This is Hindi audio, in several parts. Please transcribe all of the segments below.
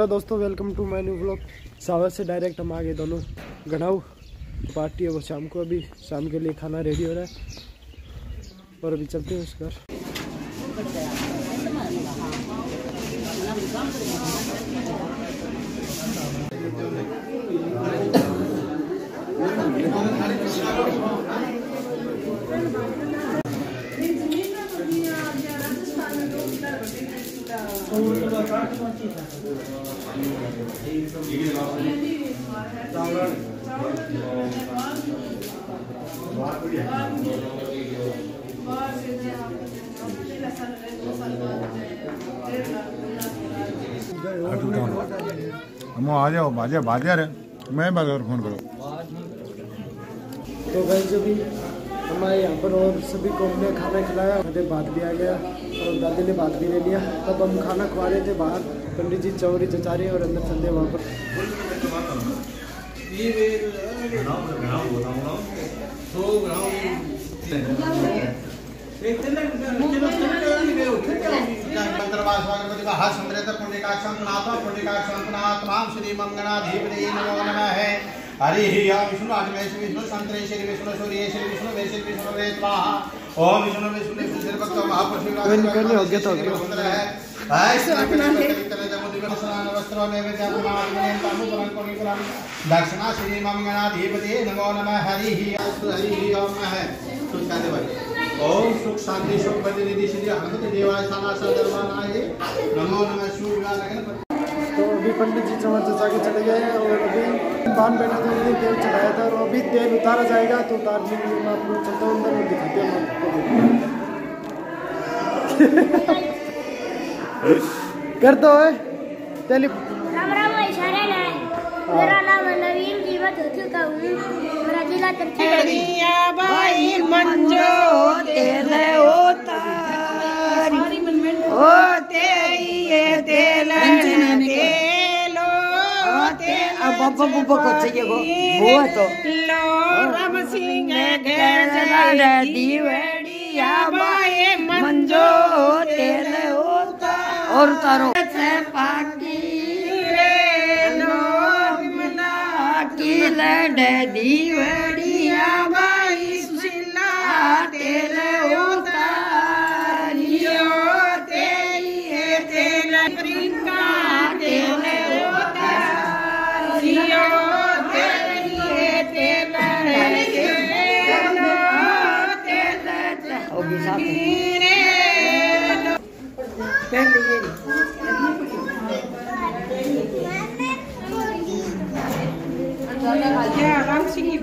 तो दोस्तों welcome to my new vlog. सावर से डायरेक्ट हम आ गए दोनों गनाऊ। पार्टी है वो शाम को, अभी शाम के लिए खाना रेडी हो रहा है और अभी चलते हैं उस घर। हम आ जाओ बाजार है, मैं बाजार फोन करो। तो भाई जो भी हमारे यहाँ पर और सभी को हमने खाना खिलाया, भात भी आ गया और दादी ने भात भी ले लिया। तब हम खाना खवा रहे थे बाहर, पंडित जी चौरी चचा रहे और अंदर चलते वहाँ पर। हरि विष्णु आदिवेश विष्णु संतरे श्री विष्णु सूर्य श्री विष्णु वैश्य विष्णु वेदवाहा ओम विष्णु विष्णु श्री भक्त महापुरुष हो गया तो दक्षिणा श्री मंगणाधिपति नमो नमः हरि हरि ओम है। ओम सुख शांति सुख बदि निधि श्री हनुमत देवाय साना सदर्वानाय नमो नमः सूर्य। तो अभी पंडित जी चौर चचा के चले गए हैं और अभी बांध बैठा था, उन्हें तेल चढ़ाया था और अभी तेल उतारा जाएगा। तो उतारने के लिए मैं आपको चलता हूँ अंदर और दिखाते हैं कर दो तेल। मेरा नाम नवीन जीवत हो चुका हूँ, मेरा जिला भाई मंजो तेरे होते ये तेल बाबा बुबा को चाहिए वो तो लो राम सिंह गैर दीवड़िया भाई मंजो तेरे होता और तारो पाकी दीवड़िया बाई सुशीला तेरे उतारियो तेरे तेरे प्रिंका तेरे उतारियो तेरे तेरे तेरे ओ बिसा राम सिंह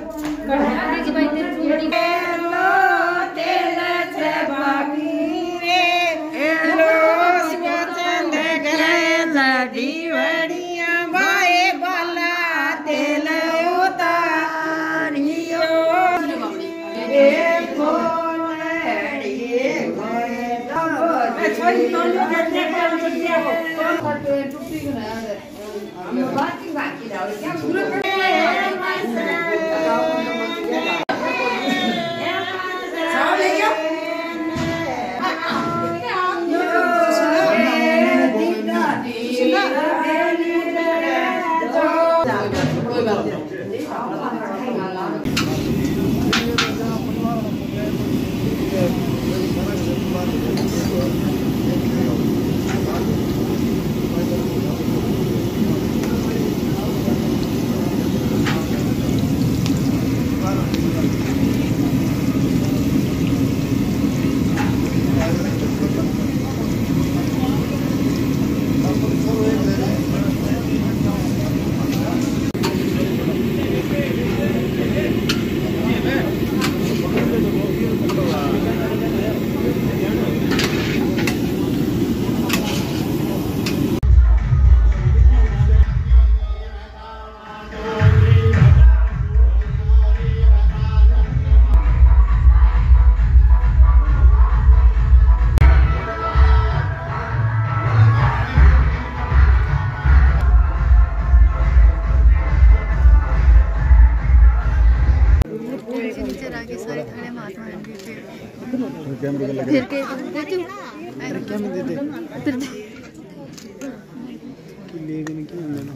फिर के क्या में दे दे देख नहीं कि हमने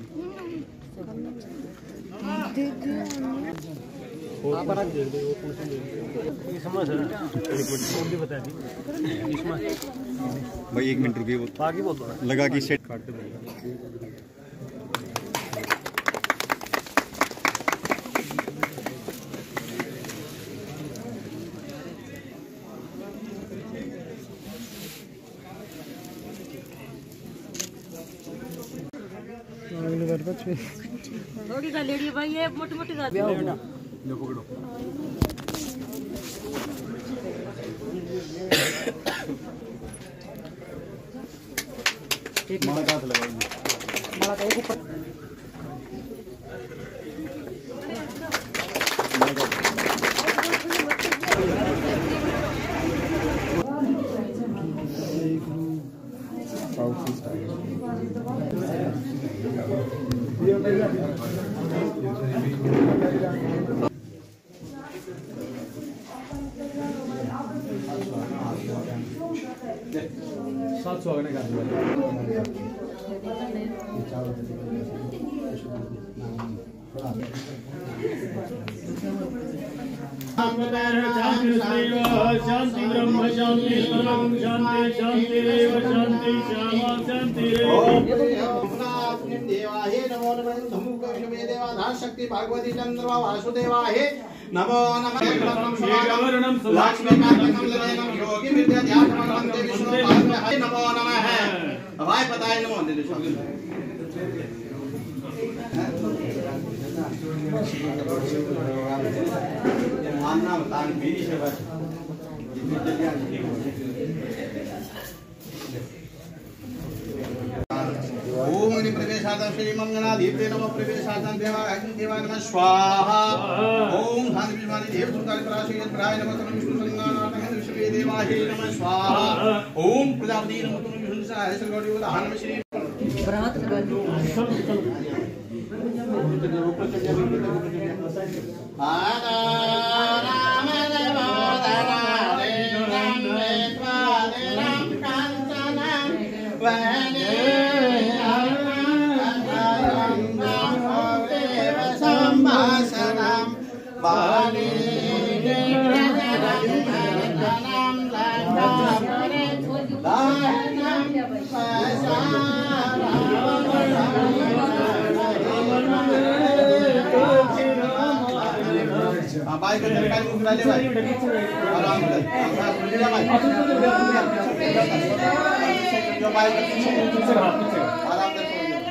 भाई 1 मिनट रुकिए, वो आगे बोल दो लगा कि सेट काट दे। थोड़ी का लेडी भाई है, मोटी मोटी का लो पकड़ो। माला का हाथ लगाओ, माला का एक ऊपर सात सौ आगने का शांति ब्रह्म शांति परम शांति शांति रेव शांति श्यामा शांति देवाहे नमो नमः धमुक विष्णुवे देवाधार शक्ति भगवती चंद्रमा वासुदेवाहे नमो नमः लक्ष्मीकांतकं ललेनं योगी विद्या ध्यानमन्ते विष्णु पादमे नमो नमः भाई बताए नमो मानना बता मेरी सेवा ओम अग्नि प्रवेशार्थं श्री मंगलाधीपते नमः प्रवेशार्थं देवाय नमः स्वाहा ओम धान विष्णु देव सुतानि पराशय प्राय नमः तम विष्णु संगानार्थं विष्णुवे देवाय नमः स्वाहा ओम प्रजापति नमः तम विष्णु सहाय सरगौरी उदाहरण में श्री बरात लगा दो भाई को सरकारी मुकरा ले भाई आराम से भाई जो भाई आराम से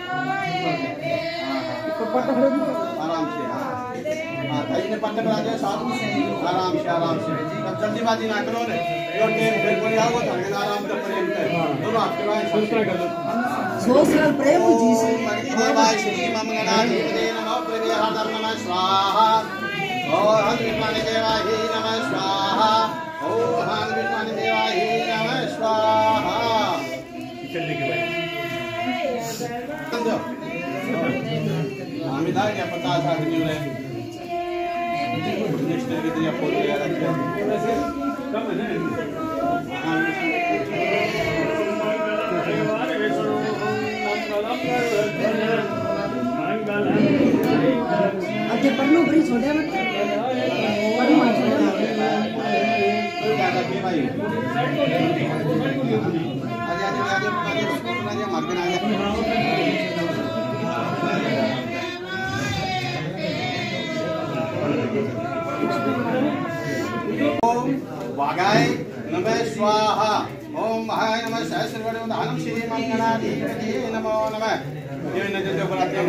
आराम से हां भाई ने पट्टे बना दिया साथ आराम से अब जल्दीबाजी ना करो रे जो टेम फिर कोई आओ था आराम से प्रेम से दोनों आपके भाई सोशल प्रेम जी से देवाय श्री मंगलाधीपते नमः प्रवेशार्थं नमः स्वाहा ओम विष्णु देवाय नमः स्वाहा ओम विष्णु देवाय नमः स्वाहा चलने के बाद आम्ही दाय या पता था कि ले नेक्स्ट डे के लिए फोटो याद रखिए कम है ना आगे पन्नू बड़ी छोड़े मत पन्नू आ छोड़े तो क्या करते भाई आजा मार के आजा ओम वागाय नमः स्वाहा ओम महाय नमः सहस्रवर्ण दानम श्री मंगलाधीपते नमो नमः ये नजर के ऊपर आते हैं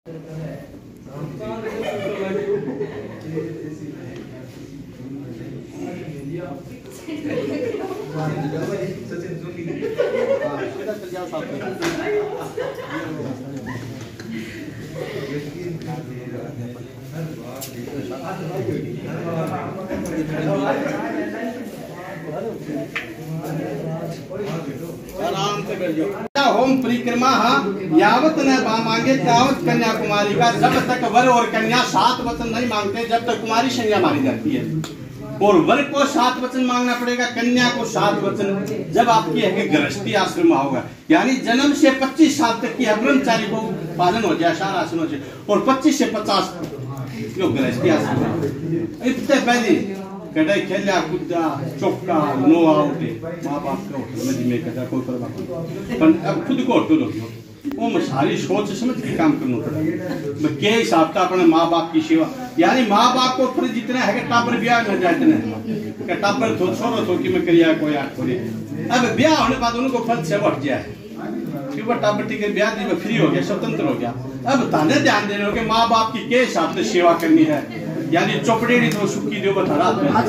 आराम से कर जो होम परिक्रमा यावत न मांगे तावत कन्याकुमारी का, जब तक वर और कन्या सात वचन नहीं मांगते जब तक कुमारी संज्ञा मानी जाती है। और वर को 7 वचन मांगना पड़ेगा, कन्या को 7 वचन जब आपकी है कि गृहस्थी आश्रम में होगा, यानी जन्म से 25 साल तक की ब्रह्मचारी को पालन हो जाए, सारा आश्रम हो जाए, और 25 से 50 जो गृहस्थी आश्रम इतने पहले कटाई खेला कूदा चौका नो आउट माँ बाप का होटल में कटा कोई परवाह पर अब खुद को होटल हो वो मैं सारी सोच समझ के काम करना पड़ा। मैं क्या हिसाब था अपने माँ बाप की सेवा, यानी माँ बाप को फिर जितने है कि टापर ब्याह न जाए इतने टापर थो छोरो थो कि मैं करिया कोई आठ कोई अब ब्याह होने बाद उनको फल से बढ़ जाए कि वो टापर टिके ब्याह दी फ्री हो गया, स्वतंत्र हो गया। अब ताने ध्यान देने हो कि माँ बाप की के हिसाब से सेवा करनी है, यानी चौपड़ेड़ी तो सुखी दो बता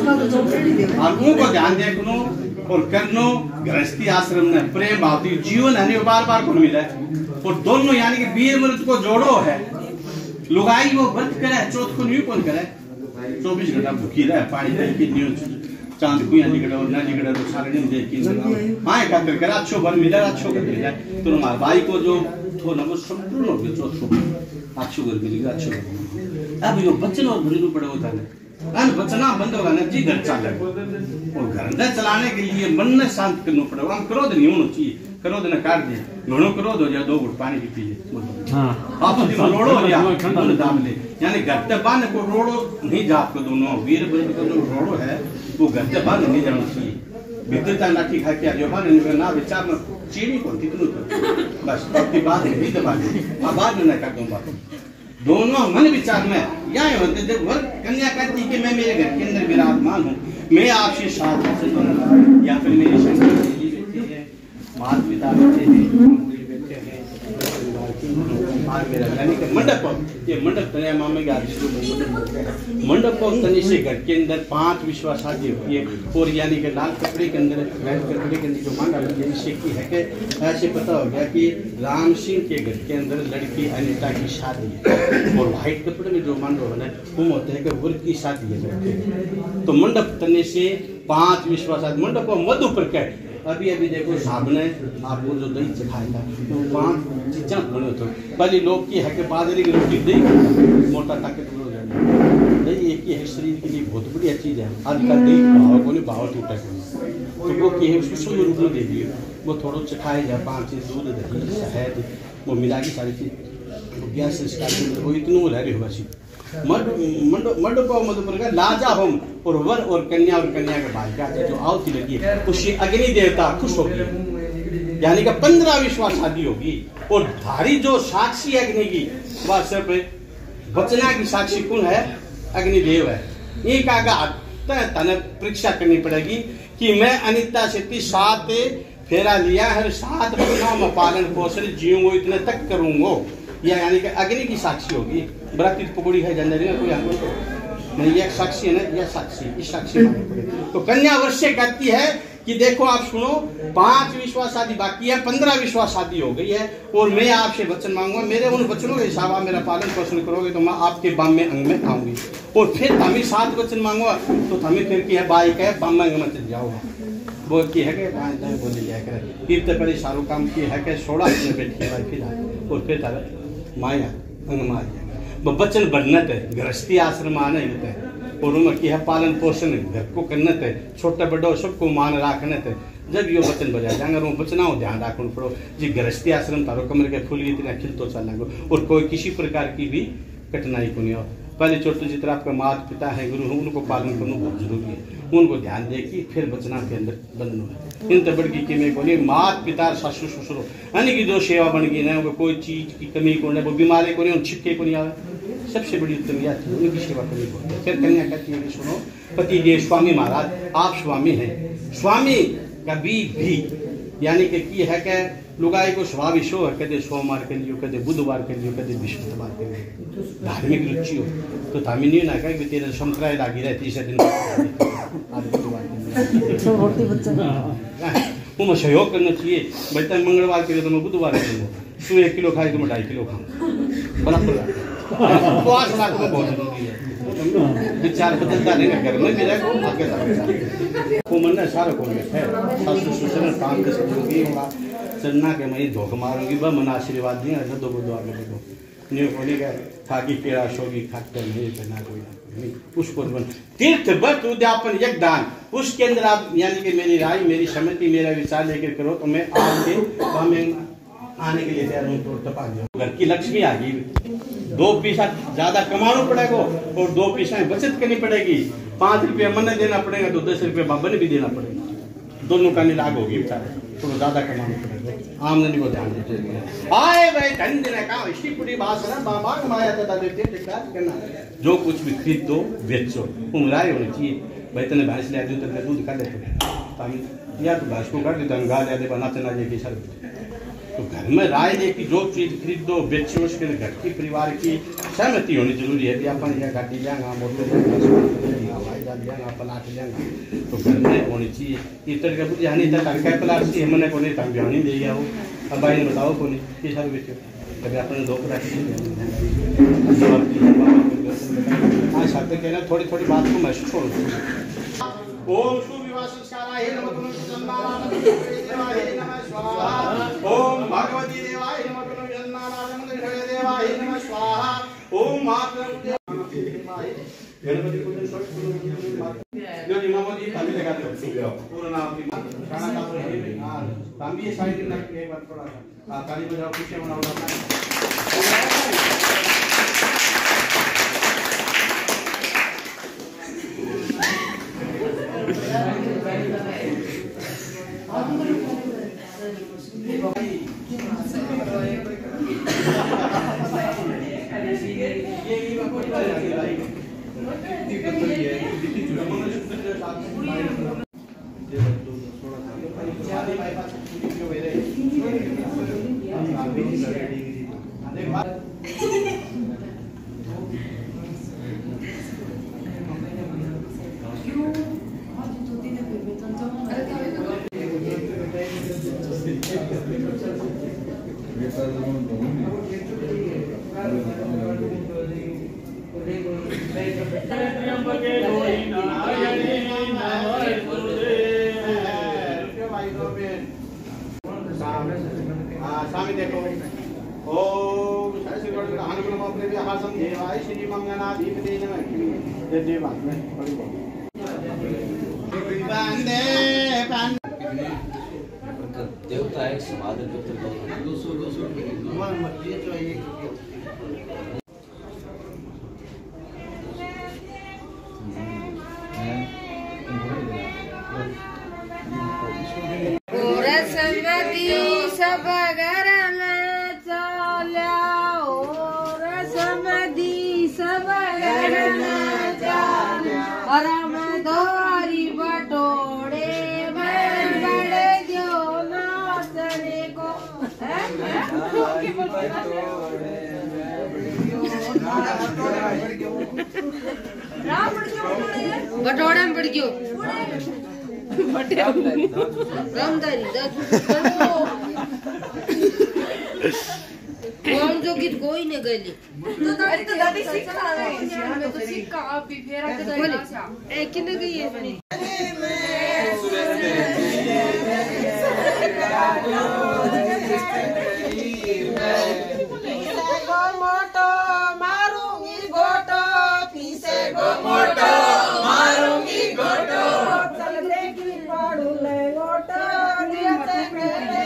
और उनको ध्यान देखनो और करनो। गृहस्थी आश्रम ने प्रेम भाव जीवन है बार बार को मिला और दोनों यानी कि वीर मृत को जोड़ो है। लुगाई वो व्रत करे चौथ को नहीं कौन करे, 24 घंटा भूखी रहे पानी दे की न्यूज चांद कुया निकले और ना निकले तो सारे दिन देख के हाँ खातिर करे अच्छो भर मिले अच्छो कर मिले तो हमारे भाई को जो थो ना वो संपूर्ण हो गया चौथ को अच्छो घर मिलेगा अच्छो। अब यो बच्चन और भूलू पड़े होता है अन बचना बंद होगा ना जी घर चल और घर चलाने के लिए मन में शांत करना पड़ेगा। हम क्रोध नहीं होना चाहिए, क्रोध न काट दे घणो क्रोध हो जाए 2 घुट पानी की पीजिए आप रोड़ो हो जाए दाम ले, यानी घर बांध को रोड़ो नहीं जाप को दोनों वीर बंद का जो रोड़ो है वो घर बांध नहीं जाना चाहिए। विद्युता लाठी खा के जो बांध ना विचार में चीनी को कितनू बस अपनी बात नहीं दबा दे बाद में कर दूंगा। दोनों मन विचार में यह होते जब वर कन्या कहती कि मैं मेरे घर के अंदर विराजमान हूँ, मैं आपसे 7 वचन मांगूंगा, या फिर मेरी शंकर जी बैठे हैं, माता पिता बैठे हैं, बैठे हैं और मेरा यानी कि मंडप ये मंडप तने मामे का मंडप को तने से घर के अंदर 5 विश्वासादी होती है और यानी कि लाल कपड़े के अंदर रेड कपड़े के अंदर जो मांगा जिससे की है कि ऐसे पता हो गया कि राम सिंह के घर के अंदर लड़की अनीता की शादी है और व्हाइट कपड़े में जो मांडो है वो होता है कि वृद्ध की शादी है। तो मंडप तने से 5 विश्वासादी मंडप को मधु पर कह अभी अभी देखो सामने आपको जो दही चखाएगा तो 5 चीजें बने होते पहले लोग की है कि बाजरे की रोटी दही मोटा ताकतवर हो जाए, दही एक ही है शरीर के लिए बहुत बढ़िया चीज है। आजकल दही भाव को नहीं भाव टूटा तो वो की है उसको शुद्ध रूप में दे दिए वो थोड़ा चखाए जाए 5 चीज दूध दही शहद वो मिला के सारी चीज गैस संस्कार वो इतना रह रही होगा मंडप मधुपर का लाजा होम और वर और कन्या के भाई का जो आवती लगी है उससे अग्नि देवता खुश होगी, यानी कि 15 विश्वास शादी होगी और धारी जो साक्षी अग्नि की वह सिर्फ वचना की साक्षी कौन है, अग्निदेव है। ये का तने परीक्षा करनी पड़ेगी कि मैं अनिता से 7 फेरा लिया है 7 वचनों में पालन पोषण जीऊंगा इतने तक करूंगा, या यानी कि अग्नि की साक्षी होगी। बराती पकड़ी है जनरली ना कोई नहीं ये साक्षी है ना, यह साक्षी इस साक्षी तो कन्या वर्ष से कहती है कि देखो आप सुनो 5 विश्वास शादी बाकी है 15 विश्वास शादी हो गई है और मैं आपसे वचन मांगूंगा, मेरे उन वचनों के हिसाब आप मेरा पालन पोषण करोगे तो मैं आपके बाम में अंग में आऊंगी और फिर हमें 7 वचन मांगूंगा तो हमें फिर की है बाइक है बाम में अंग में चल जाओगा वो की है कि बोली जाए कर फिर तो पहले शाहरुख काम की है कि 16 बैठी है फिर और फिर माया अंग में आ जाएगा बच्चन बनत है गृहस्थी आश्रम आना होता है और उनमें की है पालन पोषण घर को करना है छोटा बड़ो सबको मान रखना है। जब यो बच्चन बजा जाएंगे वो बचना हो ध्यान रखना पड़ो जी गृहस्थी आश्रम तारो कमरे के फूल इतना खिल तो चलना और कोई किसी प्रकार की भी कठिनाई को नहीं हो। पहले छोटे जितना आपका माता पिता है गुरु हैं उनको पालन करना बहुत जरूरी है, उनको ध्यान दे कि फिर बचना के अंदर बंधना है। इन तबड़ की मैं बोली माता पिता सासू ससुर यानी कि जो सेवा बन गई ना वो कोई चीज की कमी को नहीं वो बीमारी को नहीं छिपके को नहीं आवे सबसे बड़ी उत्तम यह थी उनकी सेवा करनी होती है। फिर कन्या कहती है कि सुनो पति देव स्वामी महाराज आप स्वामी हैं, स्वामी कभी भी यानी कि है क्या लुगाई को स्वामी शो है कदे सोमवार के लिए कदे बुधवार के लिए कदे बृहस्पतिवार के लिए धार्मिक रुचि हो तो तामी नहीं ना कहे तेरे संतराय लागी रहे 3 दिन आज बुधवार वो मैं सहयोग करना चाहिए भाई मंगलवार के लिए तो मैं बुधवार तू 1 किलो खाए तो मैं 2.5 किलो खाऊं बराबर उपवास रखना बहुत जरूरी है। विचार बदलता रहेगा घर में भी रखो आगे तक को मन है सारा को है सासु ससुर काम के सब की होगा चलना के मैं धोख मारूंगी बस मन आशीर्वाद दिया ऐसा 2 बुधवार में देखो न्यू बोली का खाकी पेड़ा शोगी खाकर नहीं करना कोई पुष्प तीर्थ व्रत उद्यापन यज्ञदान, उसके अंदर आप यानी कि मेरी राय, मेरी सहमति, मेरा विचार लेकर करो तो मैं आगे आने के लिए तैयार हूँ। तो तपा घर की लक्ष्मी आ गई, 2 पैसा ज्यादा कमाना पड़ेगा और 2 पैसा बचत करनी पड़ेगी। 5 रुपया मन देना पड़ेगा तो 10 रुपया बाबा ने भी देना पड़ेगा, दोनों का निलाग होगी बेचारे, थोड़ा ज्यादा कमाना पड़ेगा। आमदनी को ध्यान दीजिए। आए भाई धन देने का इसी पूरी बात है, बाबा कमाया था देते करना, जो कुछ भी खरीद दो बेचो, उम्राई होनी चाहिए। भाई तेने भैंस ले दूं तेरे दूध का देते या तो भैंस को काट देता गा ले दे बना चना ये की सर। तो घर में राय है कि जो चीज खरीद दो बेचो, उसके घर की परिवार की सहमति होनी जरूरी है। अपन या गाड़ी लेंगा, मोटर लेंगा, हवाई जहाज लेंगा, प्लाट लेंगा, तो घर में होनी चाहिए। इतर का बुझे हनी तक का प्लाट से हमने को नहीं तंग बिहानी ले गया हो। अब भाई ने बताओ को नहीं कि सर बेचो कभी अपन 2 प्लाट आज साथ कहना थोड़ी थोड़ी बात को महसूस हो। ओम सुविवाह संस्काराय नमः देवाय नमः स्वाहा। ओम भगवती देवाय नमः देवाय नमः स्वाहा। ओम मातरम गणपति पूजन जो इमामती तामी लगा दो पूरा नाम की खाना का हां तामी ये साइड में एक बार थोड़ा सा ताली बजाओ, खुशी मनाओ। स्वामी देखो ओम श्री हनुमान अपने भी हासम देवाय श्री मंगनाधिपति नमः। ये देव बात में बड़ी बंदे देवता एक समाधि रमदोरी बटोड़े बड़े जो नाचने को बटोड़ा में पड़ गयो रामदारी कौन जो गीत कोई ने गली अरे तो दादी सिखा रहे हैं मैं तो सिक्का आप भी फेरा के दादी से ए किने गई है बनी मोटो मारूंगी गोटो पीसे गो मोटो मारूंगी गोटो चल देखी पड़ू ले गोटो दियते मेरे